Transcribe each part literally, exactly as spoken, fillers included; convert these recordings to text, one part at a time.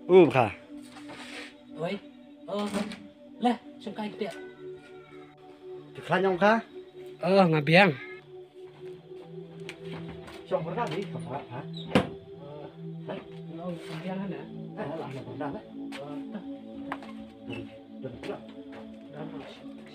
Ừ khả. Ôi, ờ, leh, sung kai kia. Thì khá nhau khá. Ờ, ngà biang. Trong cái gì không phải hả? Đấy, nó ngà biang hả nè? Cái là làm còn đang đấy. Ờ, ta. Đừng đừng đó. Đó rồi.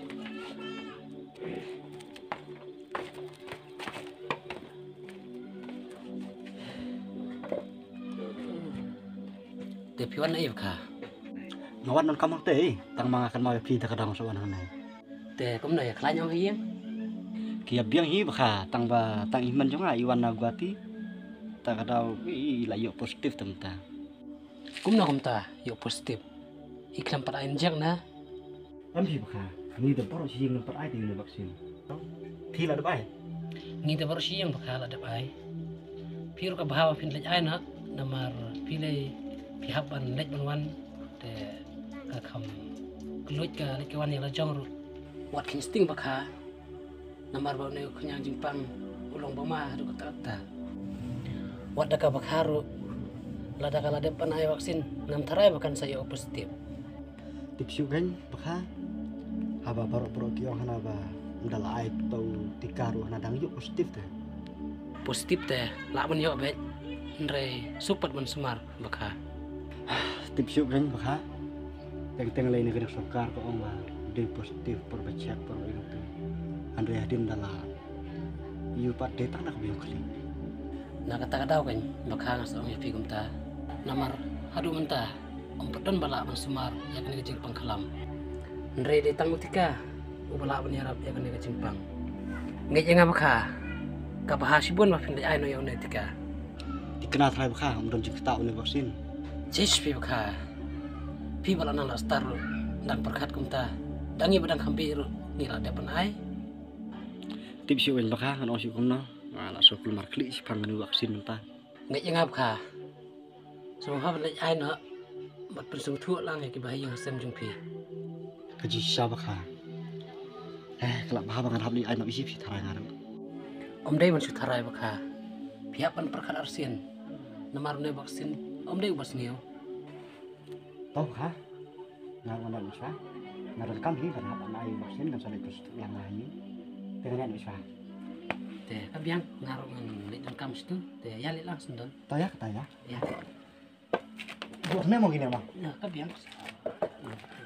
Để phiếu ăn ấy cả. Ngawan non kamang teh, tang mga kan mga pita kadang sa wanan này. Để cũng này khai nhau hiên. Kia biang hi baka tang ba tang iman jonga iwan na guati. Ta kadau i layo positif tenta. Cũng nào không ta, hiệu positif. Iklan pat ain jak na. Am hi baka, ni da paro si ng pat ai di vaksin. Thi là được ai? Ngi da baru siyang bakala dap ai. Phiêu ka bahawa pin lej ai na. Namar pilih pihak ban lej ban wan. Để ka kham keluit ka lej kawan yang lajong ru. Wat kin sting bakha. Namar ba ne kunyang jimpang ulong bama du kata kata. Wat da ka bakha ru. Lada kala depan ai vaksin ngam tharai bakan saya positif. Tipsiu kan baka. Haba paro paro kiyo hana ba ndal ai tau tikaru hana dang yu positif teh. Positif teh la ban yo bet. Ndre supat ban semar bakha. Tipsiu kan baka. Teng teng lain negara sokar ko oma de positif por becek por itu. Andre hadim dala. Yu pat detang nak biyo kali. Na kata kadaw kan bakha ngas ong yapi kumta. Namar hadu menta ompetan bala ban semar ya kene kecil pangkalam. Ndre de tang mutika ubala ban yarap ya kene kecil pang. Ngai nga bakha. Ka bahasibun mafin de ai no yo netika. Dikenal try baka umdon jik tau ne vaksin. Jes pi bakha. Pi bala nang star dang perkat kumta. Dangi badang khambiru ni la depan ai. Tipsiu kan baka kan osi kumno. Ala so keluar klik si pangan vaksin menta. Ngai nga bakha. Semua hal lej ai no bat pensung thu lang ya ki bahaya sem jung pi. Kaji sa baka. Eh kelak baha bangan habli ai no isi si tharai ngarep. Om dai man sutharai bakha. Pihak pan perkat arsian. Namar ne vaksin om dai ubas niyo. Tau baka. Ngawan dan bisa. Ngaran kam hi kan hapan ai vaksin kan sa positif yang lain. Dengan bisa. Teh kabiang ngaruh ngan lej dan kam situ. Teh ya lej langsung don. Taya taya. Ya. Buat mau gini mah. Ya kabiang.